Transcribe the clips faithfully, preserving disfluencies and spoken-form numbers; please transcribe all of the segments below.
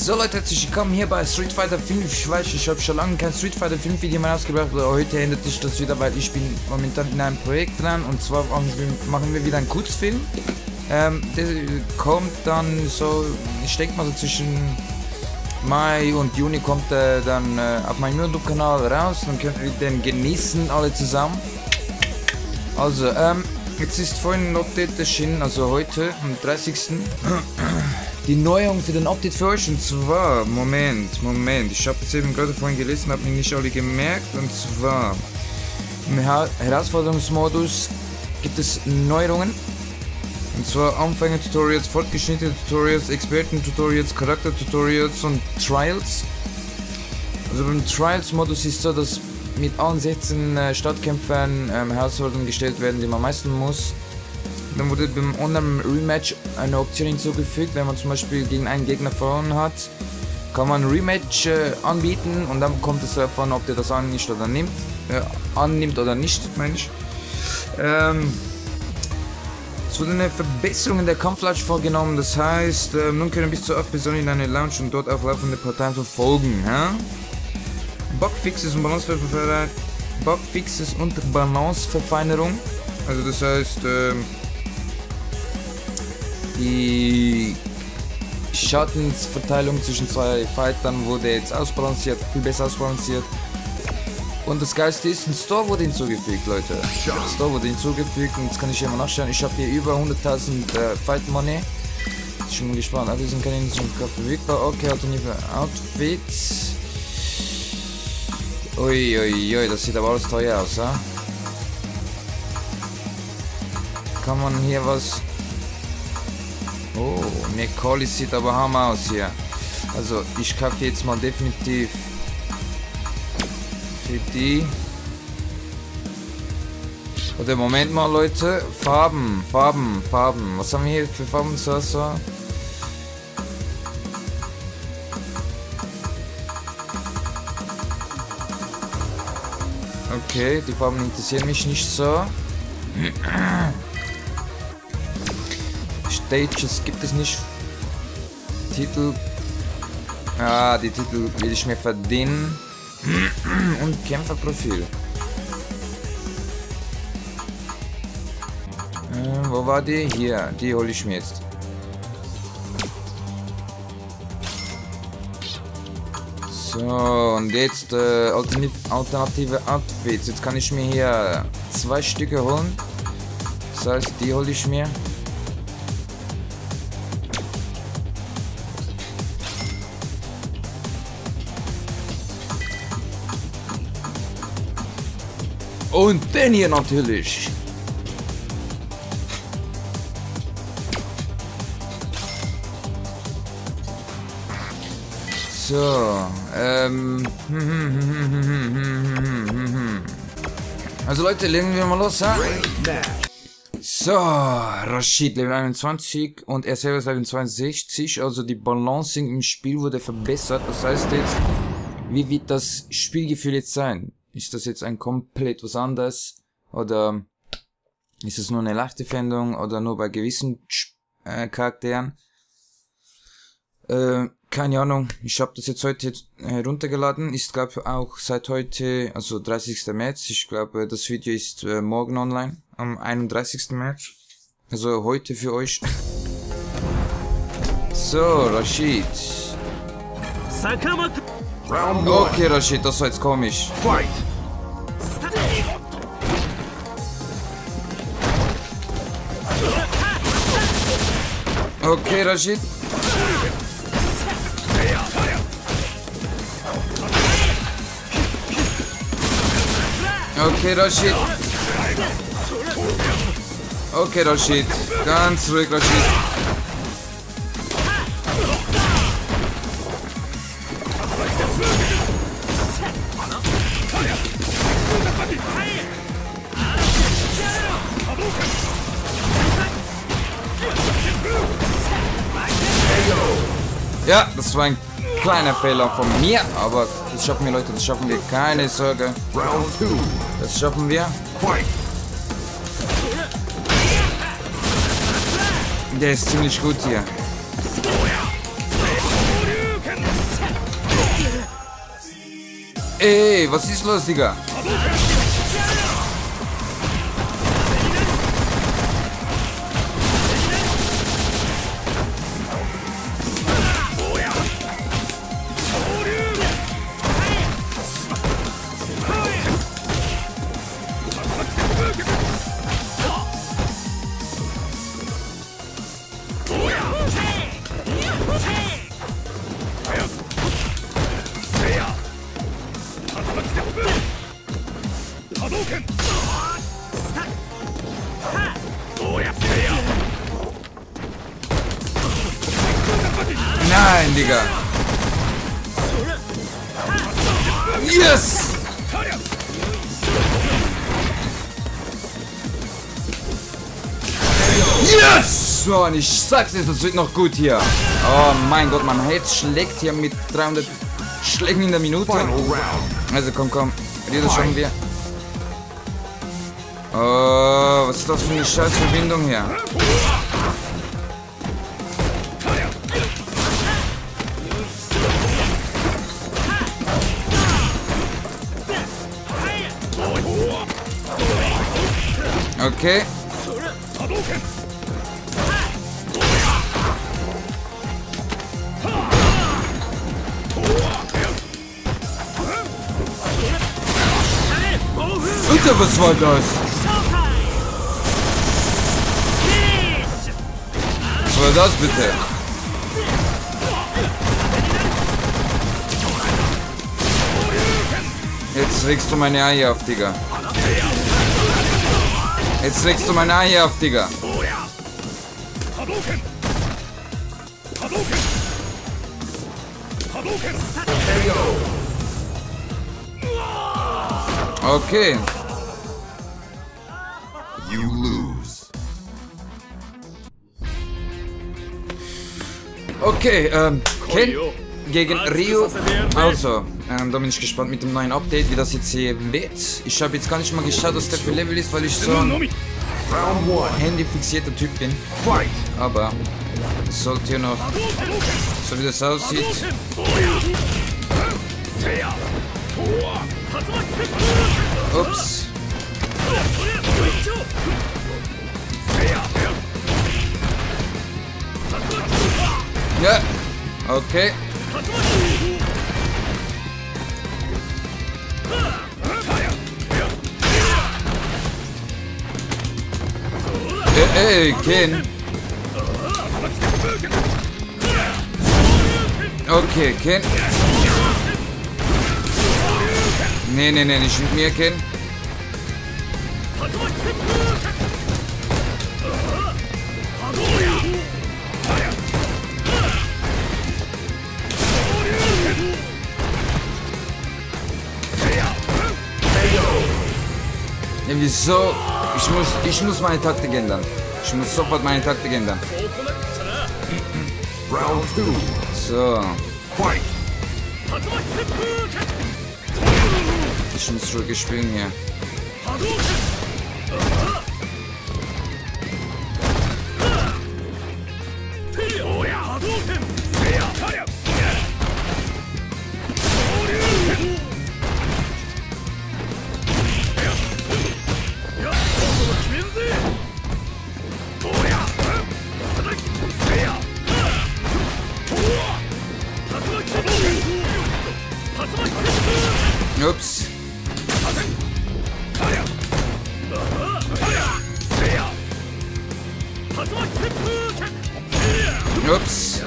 So Leute, herzlich willkommen hier bei Street Fighter fünf. Ich weiß, ich habe schon lange kein Street Fighter fünf Video mehr ausgebracht, aber heute ändert sich das wieder, weil ich bin momentan in einem Projekt dran und zwar machen wir wieder einen Kurzfilm. Ähm, der kommt dann so, ich denke mal so zwischen Mai und Juni kommt er dann äh, auf meinem YouTube-Kanal raus, dann könnt ihr den genießen alle zusammen. Also, ähm, jetzt ist vorhin ein Update erschienen, also heute am dreißigsten Die Neuerung für den Update für euch, und zwar, Moment, Moment, ich habe es eben gerade vorhin gelesen, habe mich nicht alle gemerkt, und zwar im Her Herausforderungsmodus gibt es Neuerungen, und zwar Anfänger-Tutorials, fortgeschrittene Tutorials, Experten-Tutorials, Charakter-Tutorials und Trials. Also beim Trials-Modus ist so, dass mit allen sechzehn äh, Startkämpfern ähm, Herausforderungen gestellt werden, die man meistern muss. Dann wurde beim Online-Rematch eine Option hinzugefügt, wenn man zum Beispiel gegen einen Gegner verloren hat, kann man ein Rematch äh, anbieten und dann kommt es davon, ob der das annimmt oder nimmt, äh, annimmt oder nicht, meine ich. Ähm, es wurde eine Verbesserung in der Kampflautstärke vorgenommen, das heißt, äh, nun können bis zu acht Personen in eine Lounge und dort auflaufende Parteien verfolgen. Ja? Bugfixes und Balanceverfeinerung, Bugfixes und Balanceverfeinerung, also das heißt, äh, die Schadensverteilung zwischen zwei Fightern wurde jetzt ausbalanciert, viel besser ausbalanciert. Und das Geilste ist, ein Store wurde hinzugefügt, Leute. Ein Store wurde hinzugefügt und jetzt kann ich hier mal nachschauen. Ich habe hier über hunderttausend äh, Fight Money. Ich bin gespannt. Alle sind keine zum Kauf verfügbar. Okay, alternative Outfits. Uiuiui, ui, ui, das sieht aber alles teuer aus, ja? Kann man hier was... Oh, Necoli sieht aber hammer aus hier. Also, ich kaufe jetzt mal definitiv für die. Oder Moment mal, Leute. Farben, Farben, Farben. Was haben wir hier für Farben? So, so. Okay, die Farben interessieren mich nicht so. Stages gibt es nicht. Titel. Ah, die Titel will ich mir verdienen. Und Kämpferprofil. Äh, wo war die? Hier, die hole ich mir jetzt. So, und jetzt äh, alternative Outfits. Jetzt kann ich mir hier zwei Stücke holen. Das heißt, die hole ich mir. Und den hier natürlich. So, ähm. Also Leute, legen wir mal los, ha? So, Rashid Level einundzwanzig und er selber ist Level zweiundsechzig, also die Balancing im Spiel wurde verbessert. Das heißt jetzt, wie wird das Spielgefühl jetzt sein? Ist das jetzt ein komplett was anderes? Oder ist es nur eine leichte Veränderung? Oder nur bei gewissen äh, Charakteren? Äh, keine Ahnung. Ich habe das jetzt heute heruntergeladen. Ist glaube auch seit heute, also dreißigsten März. Ich glaube, das Video ist äh, morgen online. Am einunddreißigsten März. Also heute für euch. So, Rashid. Okay, Rashid, das war jetzt komisch. Fight. Okay, Rashid. Okay, Rashid. Okay, Rashid. Ganz ruhig, Rashid. Ja, das war ein kleiner Fehler von mir, aber das schaffen wir, Leute, das schaffen wir, keine Sorge. Das schaffen wir. Der ist ziemlich gut hier. Ey, was ist los, Digga? Nein, Digga. Yes! Yes! So, und ich sag's jetzt, das wird noch gut hier. Oh mein Gott, mein Herz schlägt hier mit dreihundert Schlägen in der Minute. Also komm, komm. Das schaffen wir. Oh, was ist das für eine scheiß Verbindung hier? Okay. Alter, was war das? Was war das bitte? Jetzt legst du meine Eier auf, Digga. Jetzt legst du meine Eier auf, Digga. Okay. You lose. Okay, ähm, Ken gegen Ryu. Also, ähm, da bin ich gespannt mit dem neuen Update, wie das jetzt hier wird. Ich habe jetzt gar nicht mal geschaut, was der für Level ist, weil ich so ein handyfixierter Typ bin. Aber es sollte hier noch, so wie das aussieht. Ups. Ja, okay. Ey, ey, Ken. Okay, Ken. Nee, nee, nee, nicht mit mir, Ken. Ja, wieso? Ich muss, ich muss meine Taktik ändern. Ich muss sofort meine Taktik ändern. Round two. So. Fight. Ich muss zurückspielen hier. Ups. Ups.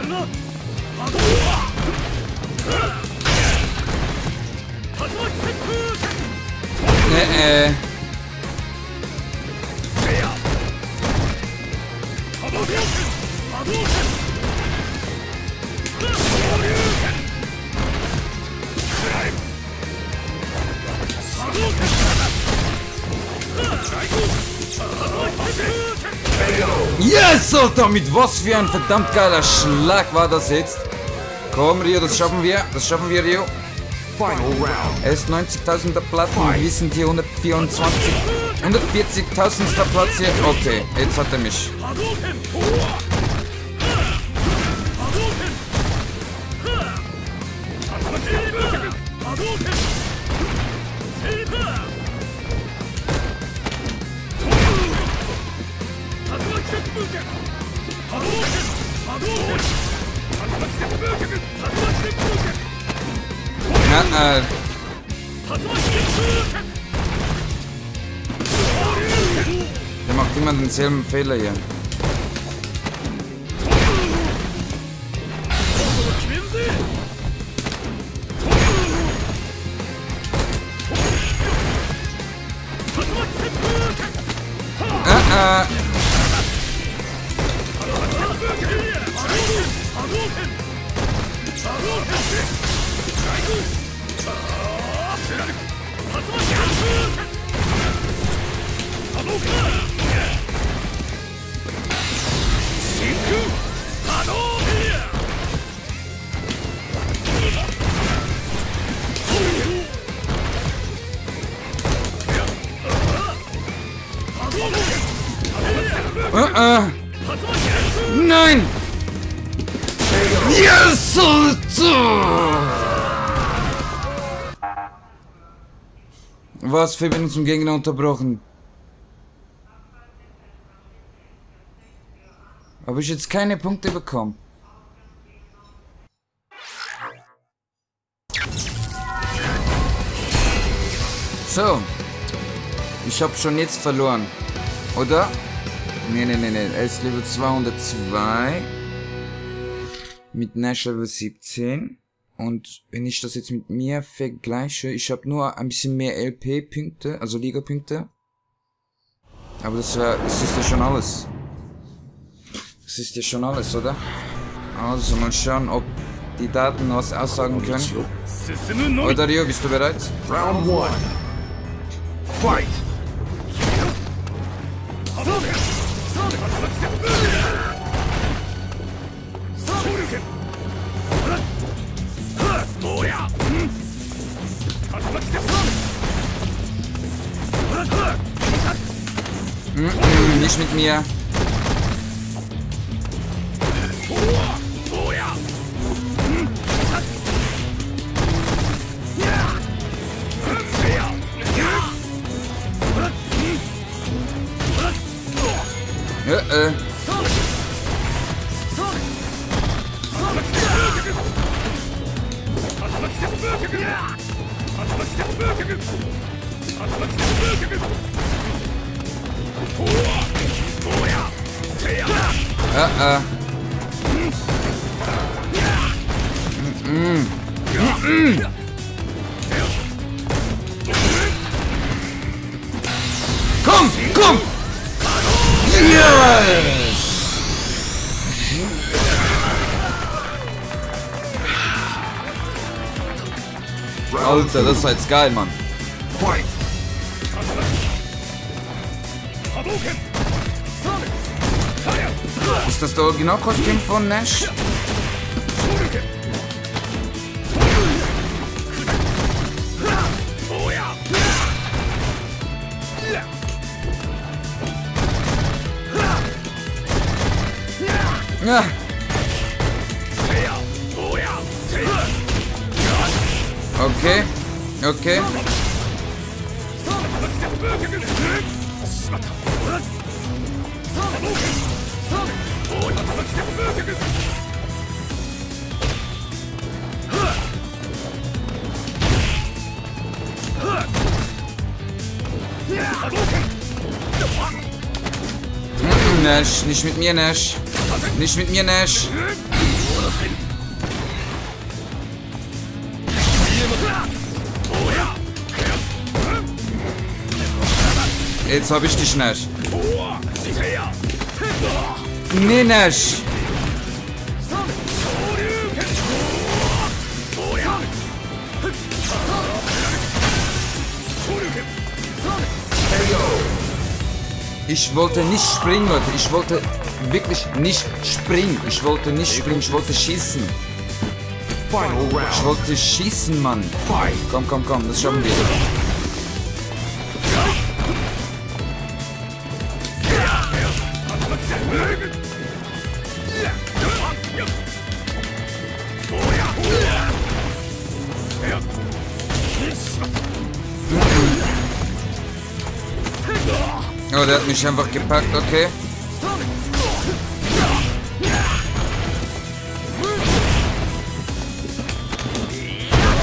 Nee, äh. Yes, Alter, mit was für ein verdammt geiler Schlag war das jetzt. Komm, Rio, das schaffen wir. Das schaffen wir, Rio. Final round. Er ist neunzigtausender Platz und wir sind hier hundertvierundzwanzig. hundertvierzigtausendster Platz hier. Okay, jetzt hat er mich. Ja, äh. Der macht immer denselben Fehler hier. Äh, äh. Uh, uh. Nein! Yes! Was? Verbindung zum Gegner unterbrochen. Habe ich jetzt keine Punkte bekommen? So. Ich habe schon jetzt verloren. Oder? Ne, ne, ne, ne. Er ist Level zweihundertzwei. Mit Nash Level siebzehn. Und wenn ich das jetzt mit mir vergleiche, ich habe nur ein bisschen mehr L P-Punkte, also Liga-Punkte. Aber das, wär, das ist ja schon alles. Das ist ja schon alles, oder? Also mal schauen, ob die Daten was aussagen können. Oder Rio, bist du bereit? Round one. Fight! Mm -mm, nicht mit mir. Äh, äh. Uh uh. Mm -mm. Mm -mm. Komm, komm! Yes! Alter, das ist jetzt geil, Mann. Fight! Ist das der Originalkostüm von Nash? Ja. Okay, okay. Mm, Nash, nicht mit mir, Nash. Nicht mit mir, Nash. Jetzt hab ich dich, Nash. Nee, Nash. Ich wollte nicht springen, Leute. Ich wollte wirklich nicht springen. Ich wollte nicht springen. Ich wollte schießen. Ich wollte schießen, Mann. Komm, komm, komm. Das schaffen wir. Oh, der hat mich einfach gepackt, okay.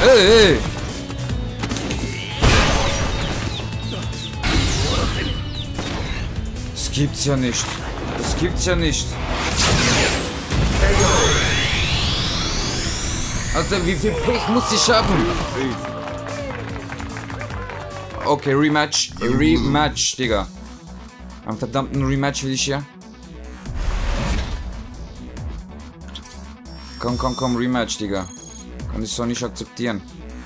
Ey, ey. Das gibt's ja nicht. Das gibt's ja nicht. Alter, wie viel Pech muss ich haben? Okay, Rematch. Rematch, Digga. Am verdammten Rematch will ich hier. Komm, komm, komm, Rematch, Digga. Kann ich so nicht akzeptieren.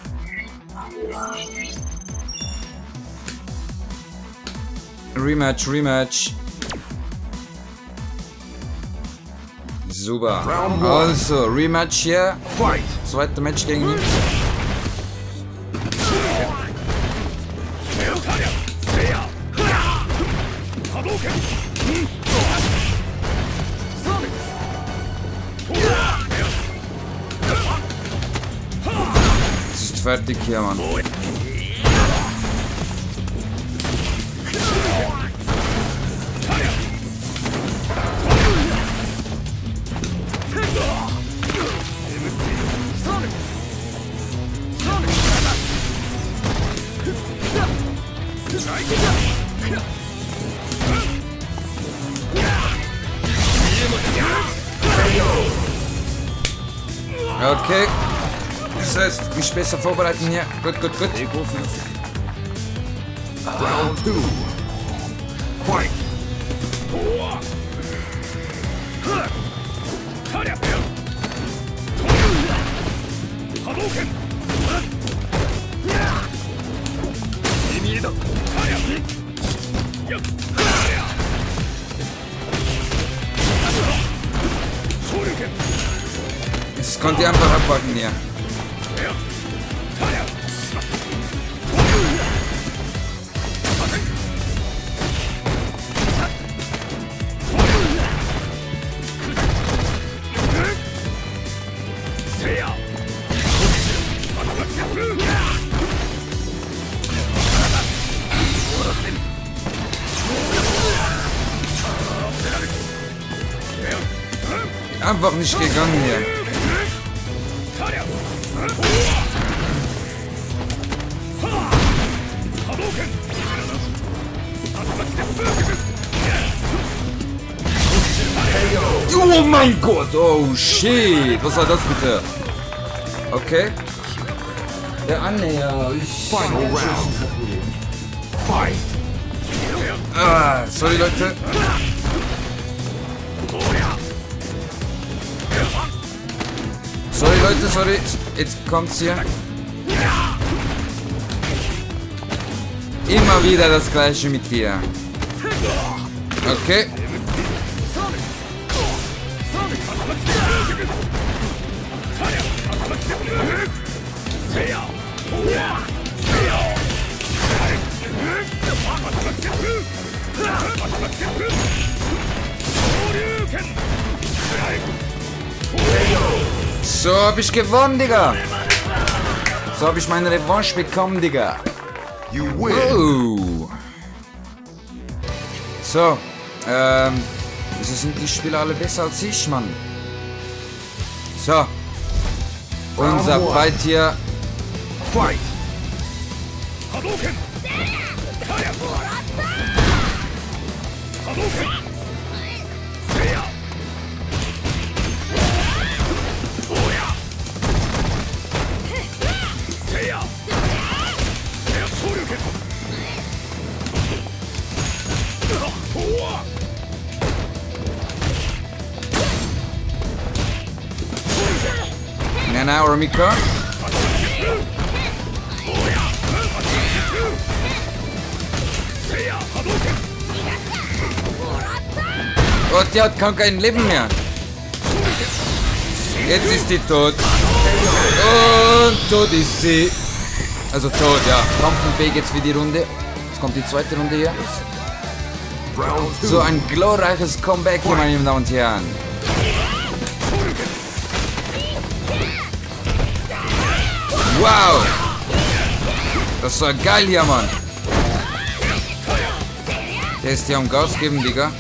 Rematch, Rematch. Super. Also, Rematch hier. Zweite Match gegen ihn. Es ist fertig hier, Mann. Okay. Das heißt, mich besser vorbereiten hier. Gut, gut, gut. Round two. Fight. Das konnte ich einfach abwarten hier. Einfach nicht gegangen hier. Oh mein Gott, oh shit, was war das bitte? Okay. Der Annäher. Final round. Fight. Ah, sorry Leute. Sorry Leute, sorry. Jetzt kommt's hier. Immer wieder das gleiche mit dir. Okay. So hab ich gewonnen, Digga. So hab ich meine Revanche bekommen, Digga. You win. Oh. So, ähm, wieso sind die Spieler alle besser als ich, Mann? So, unser Fight hier. Fight. Nana or Mika. Oh, die hat kein Leben mehr. Jetzt ist die tot. Und tot ist sie. Also tot, ja. Kampfunfähig jetzt für die Runde. Jetzt kommt die zweite Runde hier. So ein glorreiches Comeback hier, meine Damen und Herren. Wow! Das war geil hier, Mann. Der ist hier am Gas geben, Digga.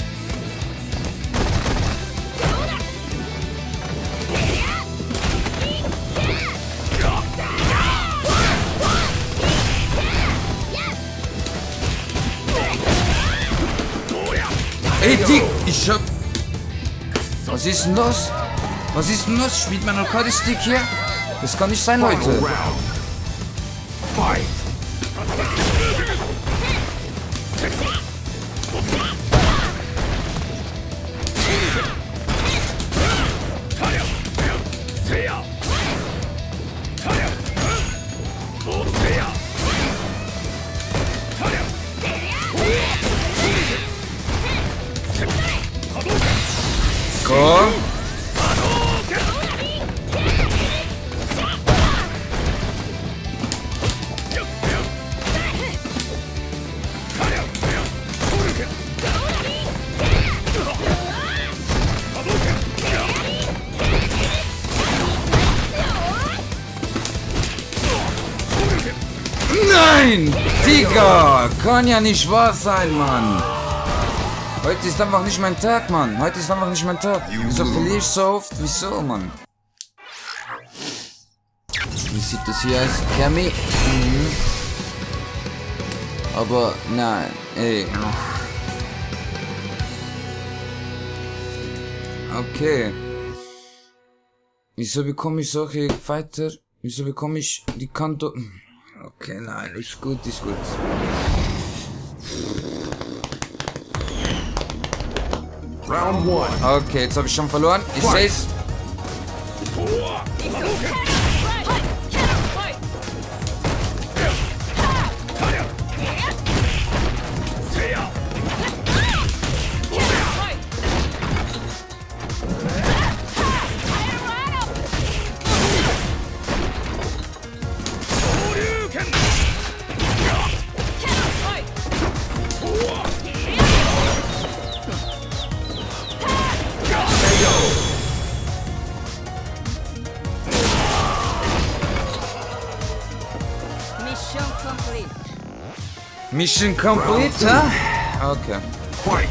Ey, Dick, ich hab... Was ist denn das? Was ist denn das? Spielt mein Arcade-Stick hier? Das kann nicht sein, Final Leute. round. Fight. Komm. Nein! Digga! Kann ja nicht wahr sein, Mann! Heute ist einfach nicht mein Tag, Mann. Heute ist einfach nicht mein Tag. Wieso verliere ich so oft? Wieso, Mann? Wie sieht das hier aus? Kermi? Mhm. Aber, nein, ey. Okay. Wieso bekomme ich solche Fighter? Wieso bekomme ich die Kanto? Okay, nein, ist gut, ist gut. Round one. Okay, jetzt habe ich schon verloren. Ich seh's. Mission complete, huh? Okay. Fight.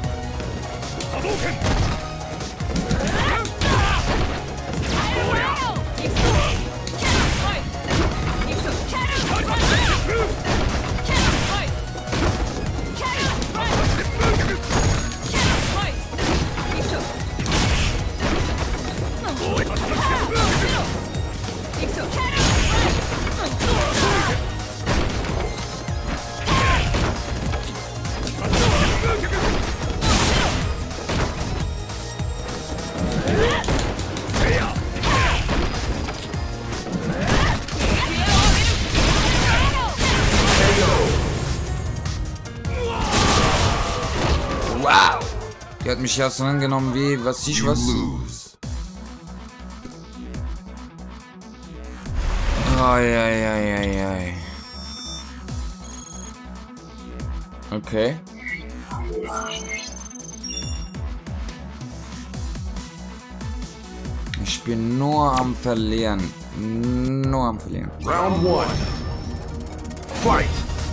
Wow! Die hat mich ja so angenommen wie, was ich You was. lose. Ai, ai, ai, ai, ai. Okay. Ich bin nur am Verlieren. Nur am Verlieren. Round one. Fight.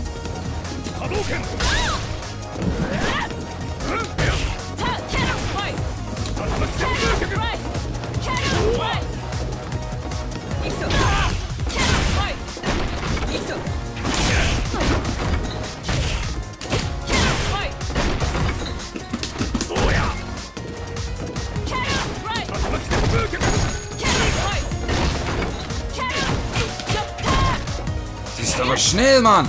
Die ist aber schnell, Mann!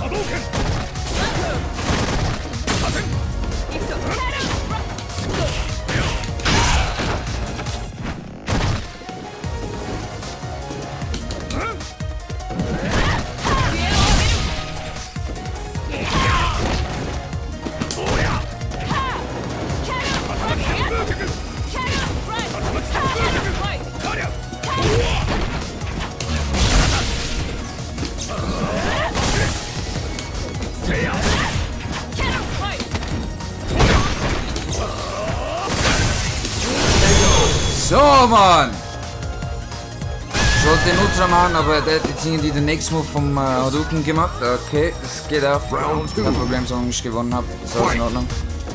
So, Mann! Ich wollte den Ultra machen, aber der hat jetzt irgendwie den Next Move vom äh, Hadouken gemacht. Okay, das geht auch. Round two. Kein Problem, solange ich gewonnen habe. Ist alles in Ordnung.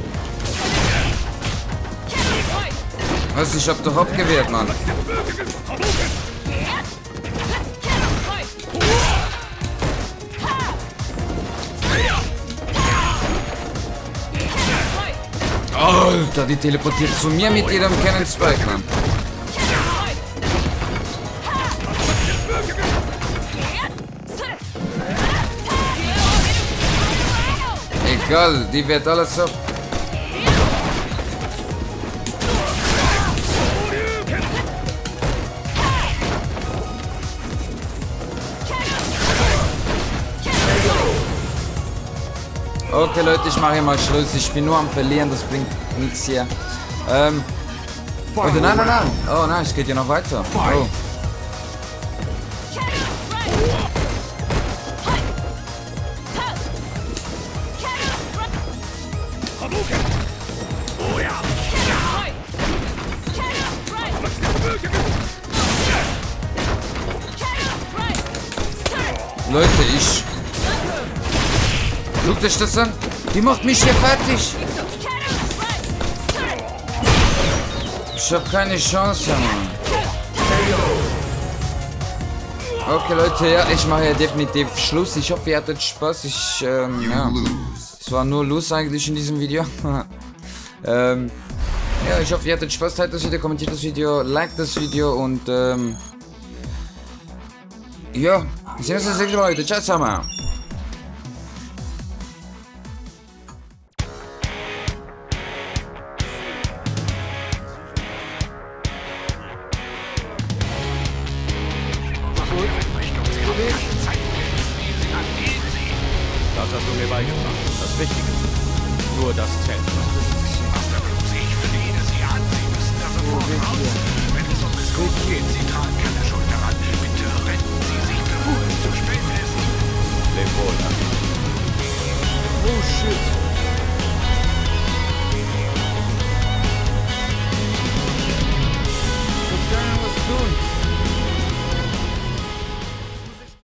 Was? Ich hab doch abgewehrt, Mann. Oh! Alter, die teleportiert zu mir mit ihrem Cannon Spike, Mann. Egal, die wird alles ab. Okay, Leute, ich mache hier mal Schluss. Ich bin nur am Verlieren, das bringt nichts hier. Ähm. Oh, nein, nein, nein. Oh nein, es geht ja noch weiter. Oh. Leute, ich... Guckt euch das an? Die macht mich hier fertig. Ich hab keine Chance, Mann. Okay, Leute, ja, ich mache ja definitiv Schluss. Ich hoffe, ihr hattet Spaß. Ich, ähm, ja. Es war nur los eigentlich in diesem Video. ähm, ja, ich hoffe, ihr hattet Spaß. Teilt das Video, kommentiert das Video, liked das Video und, ähm, ja, wir sehen uns das nächste Mal, Leute. Ciao, zusammen. Das hast du mir beigebracht. Das Wichtige. Nur das zählt. Ich flehe Sie an. Sie müssen da sofort raus. Wenn es um Missbrauch geht, Sie tragen keine Schuld daran. Bitte retten Sie sich, bevor es zu spät ist. Leb wohl. Oh shit.